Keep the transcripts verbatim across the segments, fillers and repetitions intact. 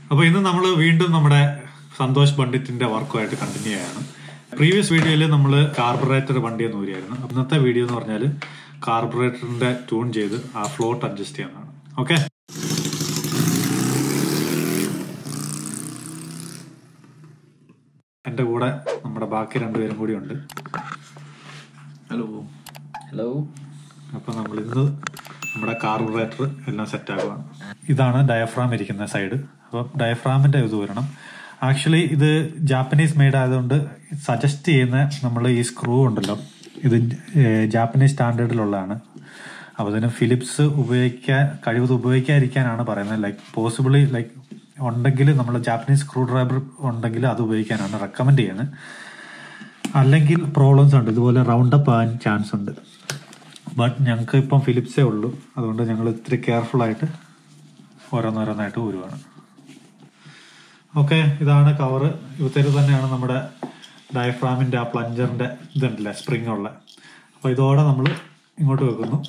അപ്പോൾ ഇന്ന് നമ്മൾ വീണ്ടും നമ്മുടെ സന്തോഷ് പണ്ഡിറ്റിന്റെ വർക്കുമായിട്ട് കണ്ടിന്യൂ ചെയ്യാണ്. പ്രീവിയസ് വീഡിയോയിൽ നമ്മൾ കാർബറേറ്റർ വണ്ടി എന്ന് ഊരിയായിരുന്നു. ഇന്നത്തെ വീഡിയോ എന്ന് പറഞ്ഞാൽ കാർബറേറ്ററിന്റെ ട്യൂൺ ചെയ്ത് ആ ഫ്ലോട്ട് അഡ്ജസ്റ്റ് ചെയ്യാനാണ്. ഓക്കെ, എൻ്റെ കൂടെ നമ്മുടെ ബാക്കി രണ്ടുപേരും കൂടി ഉണ്ട്. ഹലോ ഹലോ അപ്പോൾ നമ്മൾ ഇന്ന് നമ്മുടെ കാർബറേറ്റർ എല്ലാം സെറ്റ് ആകുകയാണ്. ഇതാണ് ഡയഫ്രാം ഇരിക്കുന്ന സൈഡ്. അപ്പം ഡയഫ്രാമിന്റെ ഇത് വരണം. ആക്ച്വലി ഇത് ജാപ്പനീസ് മെയ്ഡ് ആയതുകൊണ്ട് സജസ്റ്റ് ചെയ്യുന്ന നമ്മൾ ഈ സ്ക്രൂ ഉണ്ടല്ലോ, ഇത് ജാപ്പനീസ് സ്റ്റാൻഡേർഡിലുള്ളതാണ്. അപ്പോൾ അതിന് ഫിലിപ്സ് ഉപയോഗിക്കാൻ കഴിവത് ഉപയോഗിക്കാതിരിക്കാനാണ് പറയുന്നത്. ലൈക്ക് പോസിബിളി ലൈക്ക് ഉണ്ടെങ്കിൽ നമ്മൾ ജാപ്പനീസ് സ്ക്രൂ ഡ്രൈവർ ഉണ്ടെങ്കിൽ അത് ഉപയോഗിക്കാനാണ് റെക്കമെൻഡ് ചെയ്യുന്നത്. അല്ലെങ്കിൽ പ്രോബ്ലംസ് ഉണ്ട്, ഇതുപോലെ റൗണ്ട് അപ്പ് ആകാൻ ചാൻസ് ഉണ്ട്. ബട്ട് ഞങ്ങൾക്ക് ഇപ്പം ഫിലിപ്സേ ഉള്ളൂ, അതുകൊണ്ട് ഞങ്ങൾ ഇത്തിരി കെയർഫുൾ ആയിട്ട് ഓരോന്നോരോന്നായിട്ട് ഊരുവാണ്. ഓക്കെ, ഇതാണ് കവറ്. ഇവത്തേര് തന്നെയാണ് നമ്മുടെ ഡയഫ്രാമിന്റെ ആ പ്ലഞ്ചറിന്റെ ഇതുണ്ടല്ലേ, സ്പ്രിങ് ഉള്ള. അപ്പോൾ ഇതോടെ നമ്മൾ ഇങ്ങോട്ട് വെക്കുന്നു.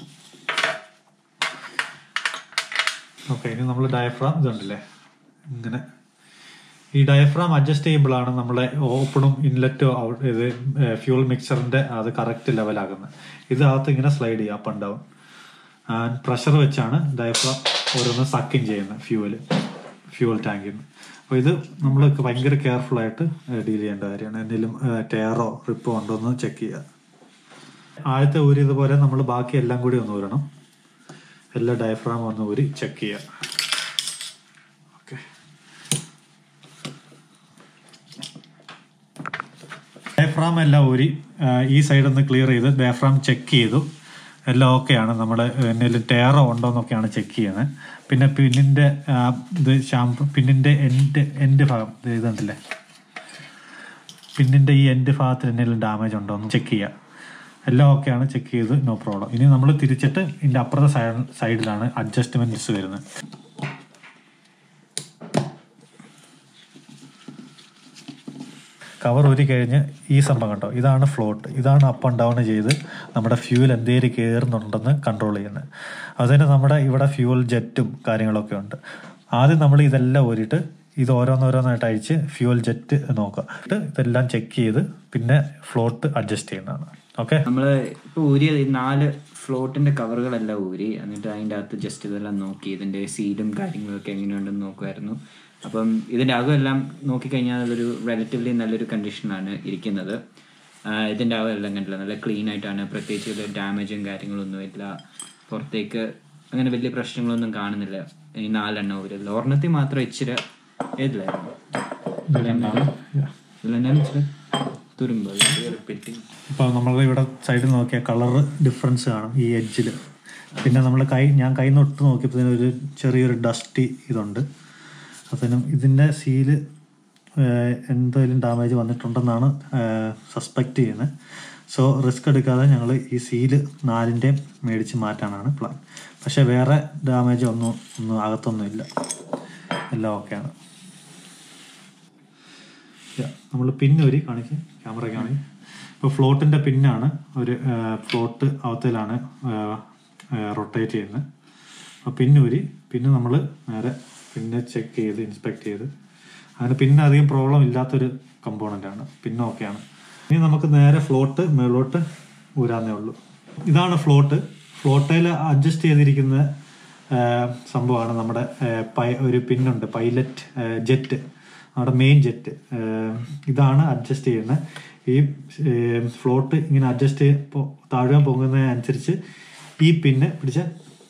ഓക്കെ, ഇനി നമ്മൾ ഡയഫ്രാം ഇതുണ്ടല്ലേ ഇങ്ങനെ, ഈ ഡയഫ്രാം അഡ്ജസ്റ്റ് ചെയ്യുമ്പോഴാണ് നമ്മളെ ഓപ്പണും ഇൻലെറ്റോ ഔട്ട് ഇത് ഫ്യൂൾ മിക്സറിന്റെ അത് കറക്റ്റ് ലെവലാകുന്നത്. ഇതിനകത്ത് ഇങ്ങനെ സ്ലൈഡ് ചെയ്യുക up and down. And pressure വെച്ചാണ് ഡയഫ്രാം ഓരോന്ന് സക്കിങ് ചെയ്യുന്നത് ഫ്യൂവൽ ഫ്യൂവൽ ടാങ്കിൽ നിന്ന്. അപ്പോൾ ഇത് നമ്മൾ ഭയങ്കര കെയർഫുൾ ആയിട്ട് ഡീൽ ചെയ്യേണ്ട കാര്യമാണ്. എന്തെങ്കിലും ടയറോ റിപ്പോ ഉണ്ടോ എന്ന് ചെക്ക് ചെയ്യുക. ആദ്യത്തെ ഊരി ഇതുപോലെ നമ്മൾ ബാക്കി എല്ലാം കൂടി ഒന്ന് ഊരണം. എല്ലാ ഡയഫ്രാം ഒന്ന് ഊരി ചെക്ക് ചെയ്യുക. ഓക്കെ, ഡയഫ്രാം എല്ലാം ഊരി ഈ സൈഡ് ഒന്ന് ക്ലിയർ ചെയ്ത് ഡയഫ്രാം ചെക്ക് ചെയ്തു. എല്ലാം ഓക്കെയാണ്. നമ്മൾ എന്തെങ്കിലും ടയറോ ഉണ്ടോ എന്നൊക്കെയാണ് ചെക്ക് ചെയ്യുന്നത്. പിന്നെ പിന്നിൻ്റെ ഇത് ഷാമ്പു പിന്നിൻ്റെ എൻഡ് എൻഡ് ഭാഗം ഇതുണ്ടല്ലേ, പിന്നിൻ്റെ ഈ എൻഡ് ഭാഗത്തിൽ എന്തെങ്കിലും ഡാമേജ് ഉണ്ടോ എന്ന് ചെക്ക് ചെയ്യുക. എല്ലാം ഓക്കെയാണ്, ചെക്ക് ചെയ്ത് നോ പ്രോബ്ലം. ഇനി നമ്മൾ തിരിച്ചിട്ട് ഇതിൻ്റെ അപ്പുറത്തെ സൈഡ് സൈഡിലാണ് അഡ്ജസ്റ്റ്മെൻറ്റ്സ് വരുന്നത്. കവർ ഊരി കഴിഞ്ഞ് ഈ സംഭവം കണ്ടോ, ഇതാണ് ഫ്ലോട്ട്. ഇതാണ് അപ്പ് ആൻഡ് ഡൗൺ ചെയ്ത് നമ്മുടെ ഫ്യൂൽ എന്തേലും കയറുന്നുണ്ടെന്ന് കൺട്രോൾ ചെയ്യുന്നത്. അതിന് നമ്മുടെ ഇവിടെ ഫ്യൂൽ ജെറ്റും കാര്യങ്ങളൊക്കെ ഉണ്ട്. ആദ്യം നമ്മൾ ഇതെല്ലാം ഊരിയിട്ട് ഇത് ഓരോന്നോരോന്നായിട്ട് അഴിച്ച് ഫ്യൂൽ ജെറ്റ് നോക്കുക. ഇതെല്ലാം ചെക്ക് ചെയ്ത് പിന്നെ ഫ്ലോട്ട് അഡ്ജസ്റ്റ് ചെയ്യുന്നതാണ്. ഓക്കെ, നമ്മൾ ഇപ്പോൾ ഊരിയ നാല് ഫ്ലോട്ടിന്റെ കവറുകളെല്ലാം ഊരി, എന്നിട്ട് അതിൻ്റെ അകത്ത് ജസ്റ്റ് ഇതെല്ലാം നോക്കി ഇതിന്റെ സീലും കാര്യങ്ങളൊക്കെ എങ്ങനെയുണ്ടെന്ന് നോക്കുമായിരുന്നു. അപ്പം ഇതിൻ്റെ അകമെല്ലാം നോക്കിക്കഴിഞ്ഞാൽ അതൊരു റിലേറ്റീവ്ലി നല്ലൊരു കണ്ടീഷനാണ് ഇരിക്കുന്നത്. ഇതിൻ്റെ അകമെല്ലാം കണ്ടില്ല, നല്ല ക്ലീൻ ആയിട്ടാണ്. പ്രത്യേകിച്ച് ഡാമേജും കാര്യങ്ങളൊന്നും ഇല്ല. പുറത്തേക്ക് അങ്ങനെ വലിയ പ്രശ്നങ്ങളൊന്നും കാണുന്നില്ല. ഈ നാലെണ്ണം ഊരില്ല, ഒരെണ്ണത്തിൽ മാത്രം ഇച്ചിരി ഏതിലായിരുന്നു ഇച്ചിരി തുരുമ്പ്. ഇപ്പോൾ നമ്മൾ ഇവിടെ സൈഡിൽ നോക്കിയാൽ കളർ ഡിഫറൻസ് കാണും ഈ എഡ്ജിൽ. പിന്നെ നമ്മൾ കൈ ഞാൻ കൈ നൊട്ട് നോക്കിയപ്പോൾ ഒരു ചെറിയൊരു ഡസ്റ്റി ഇതുണ്ട്. അതിനും ഇതിൻ്റെ സീല് എന്തെങ്കിലും ഡാമേജ് വന്നിട്ടുണ്ടെന്നാണ് സസ്പെക്റ്റ് ചെയ്യുന്നത്. സോ റിസ്ക് എടുക്കാതെ ഞങ്ങൾ ഈ സീല് നാലിൻ്റെയും മേടിച്ച് മാറ്റാനാണ് പ്ലാൻ. പക്ഷേ വേറെ ഡാമേജ് ഒന്നും ഒന്നും അകത്തൊന്നും ഇല്ല, എല്ലാം ഓക്കെയാണ്. നമ്മൾ പിന്നൊരു കാണിക്കും, ക്യാമറ കാണിക്കും. ഇപ്പോൾ ഫ്ലോട്ടിൻ്റെ പിന്നാണ് ഒരു ഫ്ലോട്ട് അവത്തിലാണ് റൊട്ടേറ്റ് ചെയ്യുന്നത്. അപ്പോൾ പിന്നൂരി പിന്നെ നമ്മൾ നേരെ പിന്നെ ചെക്ക് ചെയ്ത് ഇൻസ്പെക്ട് ചെയ്ത് അതിന് പിന്നെ അധികം പ്രോബ്ലം ഇല്ലാത്തൊരു കമ്പോണൻ്റാണ്. പിന്നെ ഓക്കെയാണ്. ഇനി നമുക്ക് നേരെ ഫ്ലോട്ട് മേളോട്ട് ഊരാന്നേ ഉള്ളൂ. ഇതാണ് ഫ്ലോട്ട്. ഫ്ലോട്ടയിൽ അഡ്ജസ്റ്റ് ചെയ്തിരിക്കുന്ന സംഭവമാണ് നമ്മുടെ പൈ ഒരു പിന്നുണ്ട്, പൈലറ്റ് ജെറ്റ്, നമ്മുടെ മെയിൻ ജെറ്റ്. ഇതാണ് അഡ്ജസ്റ്റ് ചെയ്യുന്നത്. ഈ ഫ്ലോട്ട് ഇങ്ങനെ അഡ്ജസ്റ്റ് ചെയ്ത് താഴാൻ പോകുന്നതിനനുസരിച്ച് ഈ പിന്നെ പിടിച്ച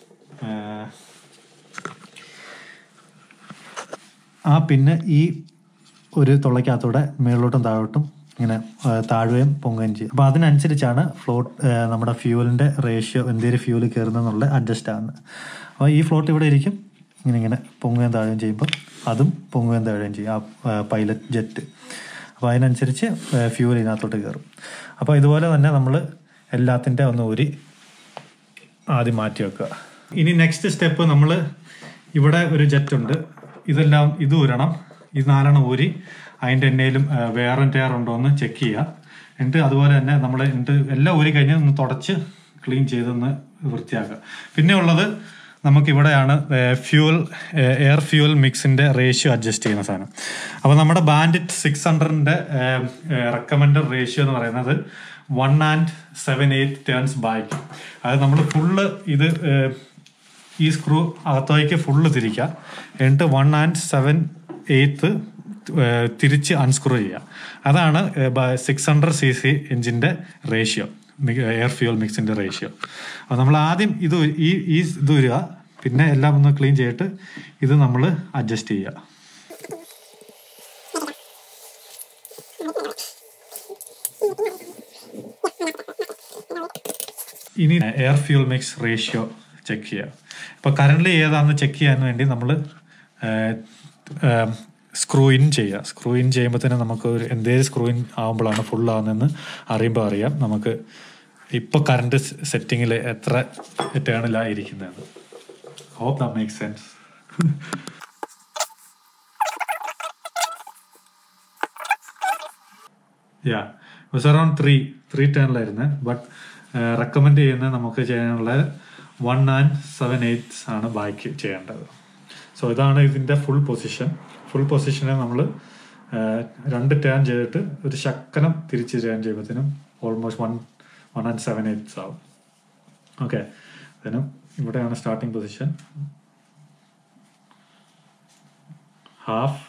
ആ പിന്നെ ഈ ഒരു തുളയ്ക്കകത്തൂടെ മേളിലോട്ടും താഴോട്ടും ഇങ്ങനെ താഴുകയും പൊങ്ങുകയും ചെയ്യും. അപ്പോൾ അതിനനുസരിച്ചാണ് ഫ്ലോട്ട് നമ്മുടെ ഫ്യൂവലിൻ്റെ റേഷ്യോ എന്തേലും ഫ്യൂവൽ കയറുന്നതെന്നുള്ള അഡ്ജസ്റ്റ് ആകുന്നത്. അപ്പോൾ ഈ ഫ്ലോട്ട് ഇവിടെ ഇരിക്കും, ഇങ്ങനെ ഇങ്ങനെ പൊങ്ങുകയും താഴുകയും ചെയ്യുമ്പോൾ അതും പൊങ്ങുകയും താഴുകയും ചെയ്യും ആ പൈലറ്റ് ജെറ്റ്. അപ്പോൾ അതിനനുസരിച്ച് ഫ്യൂവൽ ഇതിനകത്തോട്ട് കയറും. അപ്പോൾ ഇതുപോലെ തന്നെ നമ്മൾ എല്ലാത്തിൻ്റെ ഒന്ന് ഊരി ആദ്യം മാറ്റി വെക്കുക. ഇനി നെക്സ്റ്റ് സ്റ്റെപ്പ്, നമ്മൾ ഇവിടെ ഒരു ജെറ്റ് ഉണ്ട്, ഇതെല്ലാം ഇത് ഊരണം. ഈ നാലെണ്ണം ഊരി അതിൻ്റെ എന്നേലും വേറെ ടയർ ഉണ്ടോ എന്ന് ചെക്ക് ചെയ്യുക. എന്നിട്ട് അതുപോലെ തന്നെ നമ്മൾ എന്നിട്ട് എല്ലാം ഊരി കഴിഞ്ഞ് ഒന്ന് തുടച്ച് ക്ലീൻ ചെയ്തൊന്ന് വൃത്തിയാക്കുക. പിന്നെ ഉള്ളത് നമുക്കിവിടെയാണ് ഫ്യൂൽ എയർ ഫ്യൂൽ മിക്സിന്റെ റേഷ്യോ അഡ്ജസ്റ്റ് ചെയ്യുന്ന സാധനം. അപ്പോൾ നമ്മുടെ ബാൻഡിറ്റ് സിക്സ് ഹൺഡ്രഡിന്റെ റെക്കമെൻഡഡ് റേഷ്യോ എന്ന് പറയുന്നത് one and seven eight turns back. അത് നമ്മൾ ഫുള്ള് ഇത് ഈ സ്ക്രൂ അകത്തേക്ക് ഫുള്ള് തിരിക്കുക, എന്നിട്ട് വൺ ആൻഡ് സെവൻ എയ്ത്ത് തിരിച്ച് അൺസ്ക്രൂ ചെയ്യുക. അതാണ് സിക്സ് ഹൺഡ്രഡ് സി സി എഞ്ചിൻ്റെ റേഷ്യോ, എയർ ഫ്യൂൽ മിക്സിൻ്റെ റേഷ്യോ. അപ്പോൾ നമ്മൾ ആദ്യം ഇത് ഈ ഈ ഇത് വരിക, പിന്നെ എല്ലാം ഒന്ന് ക്ലീൻ ചെയ്തിട്ട് ഇത് നമ്മൾ അഡ്ജസ്റ്റ് ചെയ്യുക. ഇനി air fuel mix ratio check ചെയ്യുക. ഇപ്പോൾ കറൻ്റ് ഏതാണെന്ന് ചെക്ക് ചെയ്യാൻ വേണ്ടി നമ്മൾ സ്ക്രൂ ഇൻ ചെയ്യുക. സ്ക്രൂ ഇൻ ചെയ്യുമ്പോൾ തന്നെ നമുക്ക് ഒരു എന്തേലും സ്ക്രൂ ഇൻ ആകുമ്പോഴാണ് ഫുൾ ആകുന്നതെന്ന് അറിയുമ്പോൾ അറിയാം നമുക്ക് ഇപ്പോൾ കറണ്ട് സെറ്റിങ്ങിൽ എത്ര ടേണിലാണ് ഇരിക്കുന്നത്. Hope that makes sense. Yeah was around three three ടേണിലായിരുന്നത്. ബട്ട് റെക്കമെൻഡ് ചെയ്യുന്നത് നമുക്ക് ചെയ്യാനുള്ള വൺ ആൻഡ് സെവൻ എയ്റ്റ്സ് ആണ് ബാക്ക് ചെയ്യേണ്ടത്. സോ ഇതാണ് ഇതിൻ്റെ ഫുൾ പൊസിഷൻ. ഫുൾ പൊസിഷനെ നമ്മൾ രണ്ട് ടേൺ ചെയ്തിട്ട് ഒരു ശക്കനം തിരിച്ച് ടേൺ ചെയ്യുമ്പോഴത്തേനും almost one one and seven eights ആവും. ഓക്കെ, അതിനും ഇവിടെയാണ് starting position. Half,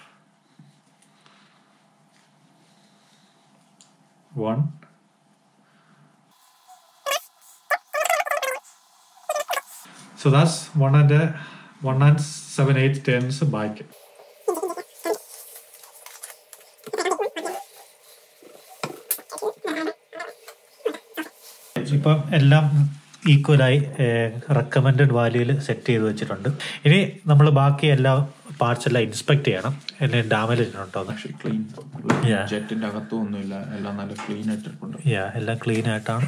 one, so that's one and a, one and seven eight turns back. ഇപ്പം എല്ലാം ഈക്വലായി റെക്കമെൻഡഡ് വാല്യൂവിൽ സെറ്റ് ചെയ്ത് വെച്ചിട്ടുണ്ട്. ഇനി നമ്മൾ ബാക്കി എല്ലാ പാർട്സ് എല്ലാം ഇൻസ്പെക്ട് ചെയ്യണം, എല്ലാം ഡാമേജ് ഉണ്ടോ. ജെറ്റിന്റെ അകത്തും ഒന്നുമില്ല, എല്ലാം നല്ല ക്ലീൻ ആയിട്ടുണ്ട്. യാ എല്ലാം ക്ലീൻ ആയിട്ടാണ്.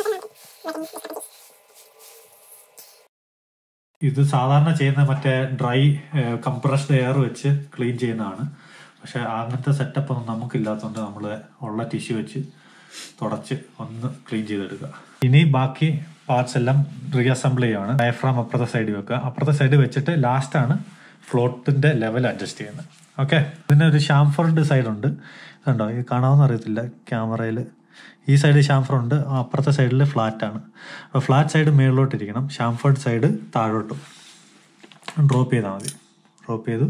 ഇത് സാധാരണ ചെയ്യുന്ന മറ്റേ ഡ്രൈ കംപ്രസ്ഡ് എയർ വെച്ച് ക്ലീൻ ചെയ്യുന്നതാണ്. പക്ഷെ അങ്ങനത്തെ സെറ്റപ്പ് ഒന്നും നമുക്കില്ലാത്തതുകൊണ്ട് നമ്മൾ ഉള്ള ടിഷ്യൂ വെച്ച് തുടച്ച് ഒന്ന് ക്ലീൻ ചെയ്തെടുക്കുക. ഇനി ബാക്കി പാർട്സ് എല്ലാം റീഅസംബിൾ ചെയ്യുകയാണ്. ഡയഫ്രാം അപ്പുറത്തെ സൈഡിൽ വെക്കുക. അപ്പുറത്തെ സൈഡ് വെച്ചിട്ട് ലാസ്റ്റാണ് ഫ്ലോട്ടിന്റെ ലെവൽ അഡ്ജസ്റ്റ് ചെയ്യുന്നത്. ഓക്കെ, ഇതിന് ഒരു ഷാംഫർഡ് സൈഡുണ്ട്, ഇതുണ്ടോ, ഇത് കാണാമെന്ന് അറിയത്തില്ല ക്യാമറയിൽ. ഈ സൈഡ് ഷാംഫർ ഉണ്ട്, അപ്പുറത്തെ സൈഡിൽ ഫ്ലാറ്റ് ആണ്. അപ്പോൾ ഫ്ലാറ്റ് സൈഡ് മുകളിലോട്ടിരിക്കണം, ഷാംഫർഡ് സൈഡ് താഴോട്ടും. ഡ്രോപ്പ് ചെയ്താൽ മതി. ഡ്രോപ്പ് ചെയ്തു.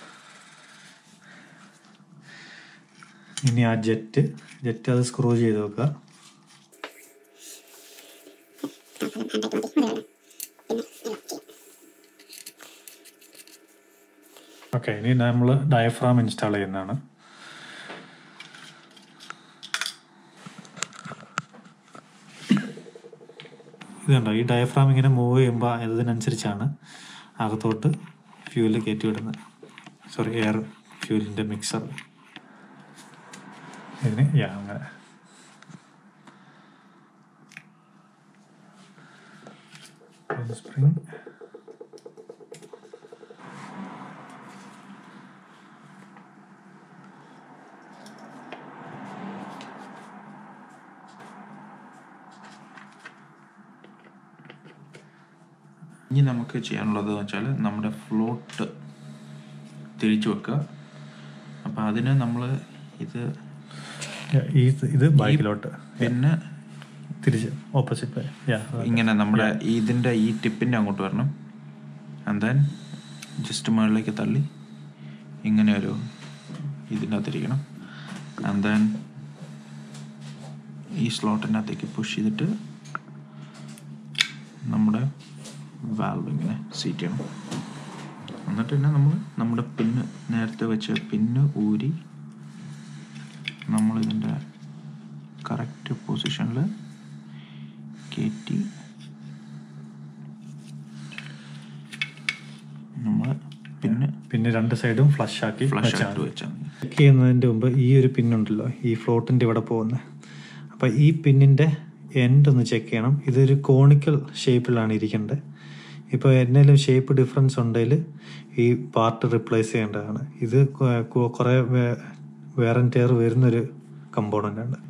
ഇനി ആ ജെറ്റ് ജെറ്റ് അത് സ്ക്രൂ ചെയ്ത് വെക്കുക. ഓക്കെ, ഇനി നമ്മൾ ഡയഫ്രാം ഇൻസ്റ്റാൾ ചെയ്യുന്നതാണ്. ഇതുണ്ടോ, ഈ ഡയഫ്രാം ഇങ്ങനെ മൂവ് ചെയ്യുമ്പോൾ ഇതിനനുസരിച്ചാണ് അകത്തോട്ട് ഫ്യൂല് കയറ്റി വിടുന്നത്. സോറി, എയർ ഫ്യൂലിൻ്റെ മിക്സർ. ഇതിന് യാ അങ്ങനെ സ്പ്രിങ്. ഇനി നമുക്ക് ചെയ്യാനുള്ളത് വെച്ചാൽ നമ്മുടെ ഫ്ലോട്ട് തിരിച്ചു വെക്കുക. അപ്പം അതിന് നമ്മൾ ഇത് ഇത് ബാക്കിലോട്ട് പിന്നെ തിരിച്ച് ഓപ്പോസിറ്റ് ഇങ്ങനെ നമ്മുടെ ഇതിൻ്റെ ഈ ടിപ്പിൻ്റെ അങ്ങോട്ട് വരണം. ആൻഡ് ദെൻ ജസ്റ്റ് മുകളിലേക്ക് തള്ളി ഇങ്ങനെ ഒരു ഇതിൻ്റെ അകത്തിരിക്കണം. ആൻഡ് ദെൻ ഈ സ്ലോട്ടിൻ്റെ അകത്തേക്ക് പുഷ് ചെയ്തിട്ട് നമ്മുടെ വാൽവ് ഇങ്ങനെ സീറ്റ് ചെയ്യണം. എന്നിട്ട് പിന്നെ നമ്മൾ നമ്മുടെ പിന്ന് നേരത്തെ വെച്ച പിന്ന് ഊരി നമ്മളിതിൻ്റെ കറക്റ്റ് പൊസിഷനിൽ കയറ്റി നമ്മൾ പിന്നെ പിന്നെ രണ്ട് സൈഡും ഫ്ലഷ് ആക്കി ഫ്ലഷ് ആയിട്ട് വെച്ചാൽ മതി. ചെക്ക് ചെയ്യുന്നതിൻ്റെ മുമ്പ് ഈ ഒരു പിന്നുണ്ടല്ലോ, ഈ ഫ്ലോട്ടിൻ്റെ ഇവിടെ പോകുന്നത്. അപ്പം ഈ പിന്നിൻ്റെ എൻഡ് ഒന്ന് ചെക്ക് ചെയ്യണം. ഇതൊരു കോണിക്കൽ ഷേപ്പിലാണ് ഇരിക്കേണ്ടത്. ഇപ്പോൾ എന്തെങ്കിലും ഷേപ്പ് ഡിഫറൻസ് ഉണ്ടെങ്കിൽ ഈ പാർട്ട് റിപ്ലേസ് ചെയ്യേണ്ടതാണ്. ഇത് കുറേ വെയർ ആൻഡ് ടയർ വരുന്നൊരു കമ്പോണൻ്റ് ആണ്.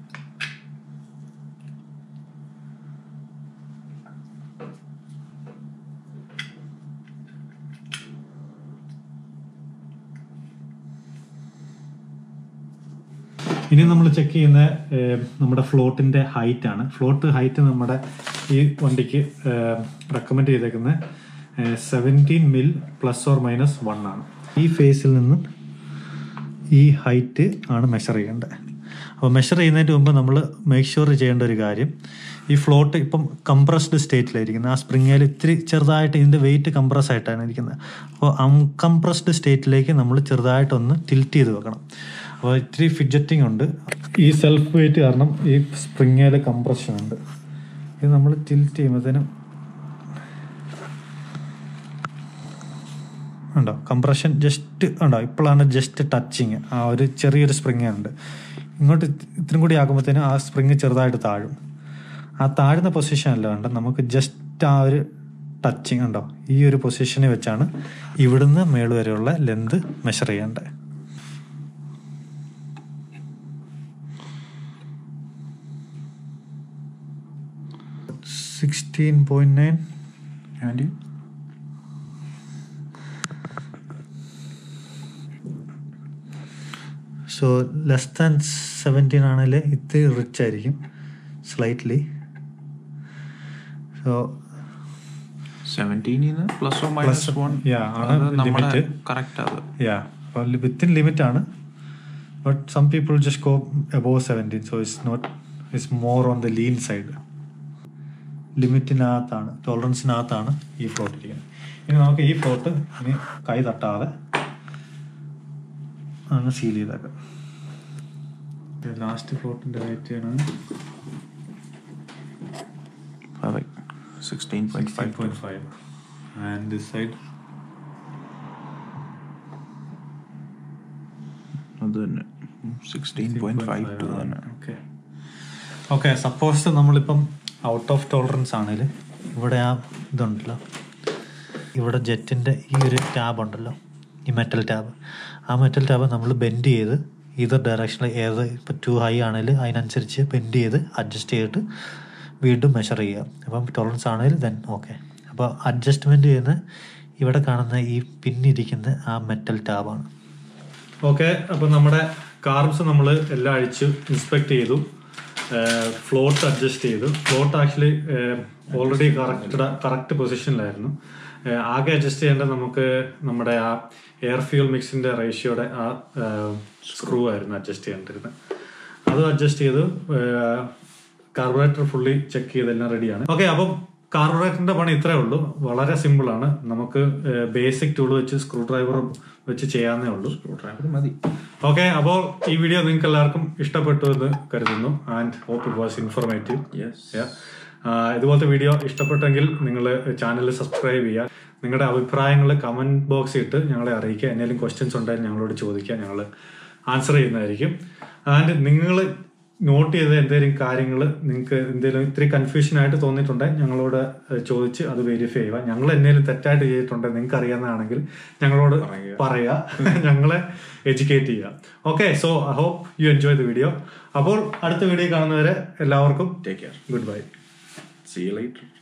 ഇനി നമ്മൾ ചെക്ക് ചെയ്യുന്ന നമ്മുടെ ഫ്ലോട്ടിൻ്റെ ഹൈറ്റ് ആണ്. ഫ്ലോട്ട് ഹൈറ്റ് നമ്മുടെ ഈ വണ്ടിക്ക് റെക്കമെൻഡ് ചെയ്തേക്കുന്ന seventeen mil plus or minus one ആണ്. ഈ ഫേസിൽ നിന്നും ഈ ഹൈറ്റ് ആണ് മെഷർ ചെയ്യേണ്ടത്. അപ്പോൾ മെഷർ ചെയ്യുന്നതിന് മുമ്പ് നമ്മൾ മേക്ക് ഷുവർ ചെയ്യേണ്ട ഒരു കാര്യം, ഈ ഫ്ലോട്ട് ഇപ്പം കംപ്രസ്ഡ് സ്റ്റേറ്റിലായിരിക്കുന്നത്. ആ സ്പ്രിങ്ങിൽ ഇത്തിരി ചെറുതായിട്ട് ഇതിൻ്റെ വെയിറ്റ് കംപ്രസ് ആയിട്ടാണ് ഇരിക്കുന്നത്. അപ്പോൾ അൺകംപ്രസ്ഡ് സ്റ്റേറ്റിലേക്ക് നമ്മൾ ചെറുതായിട്ടൊന്ന് ടിൽറ്റ് ചെയ്ത് വെക്കണം. അപ്പോൾ ഇത്തിരി ഫിഡ്ജറ്റിംഗ് ഉണ്ട്. ഈ സെൽഫ് വെയിറ്റ് കാരണം ഈ സ്പ്രിങ്ങിൽ കംപ്രഷൻ ഉണ്ട്. ഇത് നമ്മൾ ടിൽറ്റ് ചെയ്യുമ്പോഴത്തേനും ഉണ്ടോ കംപ്രഷൻ ജസ്റ്റ് ഉണ്ടോ, ഇപ്പോഴാണ് ജസ്റ്റ് ടച്ചിങ്. ആ ഒരു ചെറിയൊരു സ്പ്രിങ് ഉണ്ട്. ഇങ്ങോട്ട് ഇത്രയും കൂടി ആകുമ്പോഴത്തേനും ആ സ്പ്രിങ് ചെറുതായിട്ട് താഴും. ആ താഴ്ന്ന പൊസിഷനല്ല വേണ്ട, നമുക്ക് ജസ്റ്റ് ആ ഒരു ടച്ചിങ് ഉണ്ടോ, ഈ ഒരു പൊസിഷനിൽ വെച്ചാണ് ഇവിടുന്ന് മേള് വരെയുള്ള ലെന്ത് മെഷർ ചെയ്യേണ്ടത്. Sixteen point nine and so less than seventeen ആണെങ്കിൽ ഇത്തിരി റിച്ച് ആയിരിക്കും സ്ലൈറ്റ്ലി. സോ സെവൻറ്റീനിൽ plus or minus one limit correct അത്. യാ വിത്തിൻ ലിമിറ്റ് ആണ്. But some people just go above seventeen. So it's not it's more on the lean side. ലിമിറ്റിനകത്താണ്, ടോളറൻസിനകത്താണ് ഈ float ഇരിക്കുന്നത്. ഇനി നമുക്ക് ഈ ഫ്ലോട്ട് ഇനി കൈ തട്ടാതെ അങ്ങ് സീൽ ചെയ്തേക്കാം. ലാസ്റ്റ് ഫ്ലോട്ടിൻ്റെ റേറ്റ് ആണ് sixteen point five point five and this side അത് തന്നെ സിക്സ്റ്റീൻ പോയിന്റ് ഫൈവ് ടു തന്നെ. ഓക്കെ ഓക്കെ സപ്പോസ് നമ്മളിപ്പം ഔട്ട് ഓഫ് ടോളറൻസ് ആണെങ്കിൽ ഇവിടെ ആ ഇതുണ്ടല്ലോ, ഇവിടെ ജെറ്റിൻ്റെ ഈ ഒരു ടാബ് ഉണ്ടല്ലോ, ഈ മെറ്റൽ ടാബ്, ആ മെറ്റൽ ടാബ് നമ്മൾ ബെൻഡ് ചെയ്ത് ഇതർ ഡയറക്ഷനിൽ ഏത് ഇപ്പോൾ ടു ഹൈ ആണെങ്കിൽ അതിനനുസരിച്ച് ബെൻഡ് ചെയ്ത് അഡ്ജസ്റ്റ് ചെയ്തിട്ട് വീണ്ടും മെഷർ ചെയ്യുക. അപ്പം ടോളറൻസ് ആണെങ്കിൽ ദെൻ ഓക്കെ. അപ്പോൾ അഡ്ജസ്റ്റ്മെൻറ്റ് ചെയ്യുന്ന ഇവിടെ കാണുന്ന ഈ പിന്നിരിക്കുന്ന ആ മെറ്റൽ ടാബാണ്. ഓക്കെ, അപ്പോൾ നമ്മുടെ കാർബ്സ് നമ്മൾ എല്ലാം അഴിച്ച് ഇൻസ്പെക്ട് ചെയ്തു, ഫ്ലോട്ട് അഡ്ജസ്റ്റ് ചെയ്തു. Float actually already correct correct പൊസിഷനിലായിരുന്നു. ആകെ അഡ്ജസ്റ്റ് ചെയ്യേണ്ടത് നമുക്ക് നമ്മുടെ ആ എയർ ഫ്യൂൽ മിക്സിൻ്റെ റേഷ്യോയുടെ ആ സ്ക്രൂ ആയിരുന്നു അഡ്ജസ്റ്റ് ചെയ്യേണ്ടിരുന്നത്. അത് അഡ്ജസ്റ്റ് ചെയ്ത് കാർബറേറ്റർ ഫുള്ളി ചെക്ക് ചെയ്തെല്ലാം റെഡിയാണ്. ഓക്കെ, അപ്പം കാർബറേറ്ററിന്റെ പണി ഇത്രേ ഉള്ളൂ, വളരെ സിമ്പിൾ ആണ്. നമുക്ക് ബേസിക് ടൂൾ വെച്ച് സ്ക്രൂ ഡ്രൈവർ വെച്ച് ചെയ്യാവുന്നേ ഉള്ളൂ. സ്ക്രൂ ഡ്രൈവർ മതി. ഓക്കെ, അപ്പോൾ ഈ വീഡിയോ നിങ്ങൾക്ക് എല്ലാവർക്കും ഇഷ്ടപ്പെട്ടു എന്ന് കരുതുന്നു. And hope it was informative. ഇതുപോലത്തെ വീഡിയോ ഇഷ്ടപ്പെട്ടെങ്കിൽ നിങ്ങൾ ചാനൽ സബ്സ്ക്രൈബ് ചെയ്യുക. നിങ്ങളുടെ അഭിപ്രായങ്ങൾ കമന്റ് ബോക്സിൽ ഇട്ട് ഞങ്ങളെ അറിയിക്കുക. എന്തെങ്കിലും ക്വസ്റ്റ്യൻസ് ഉണ്ടെങ്കിൽ ഞങ്ങളോട് ചോദിക്കുക, ഞങ്ങൾ ആൻസർ ചെയ്യുന്നതായിരിക്കും. ആൻഡ് നിങ്ങൾ നോട്ട് ചെയ്ത എന്തെങ്കിലും കാര്യങ്ങൾ നിങ്ങൾക്ക് എന്തെങ്കിലും ഇത്തിരി കൺഫ്യൂഷൻ ആയിട്ട് തോന്നിയിട്ടുണ്ടെങ്കിൽ ഞങ്ങളോട് ചോദിച്ച് അത് വെരിഫൈ ചെയ്യുക. ഞങ്ങൾ എന്തെങ്കിലും തെറ്റായിട്ട് ചെയ്തിട്ടുണ്ടെങ്കിൽ നിങ്ങൾക്ക് അറിയാവുന്നതാണെങ്കിൽ ഞങ്ങളോട് പറയുക, ഞങ്ങളെ എഡ്യൂക്കേറ്റ് ചെയ്യുക. Okay, so I hope you enjoy the video. അപ്പോൾ അടുത്ത വീഡിയോ കാണുന്നവരെ എല്ലാവർക്കും take care, goodbye, see you later.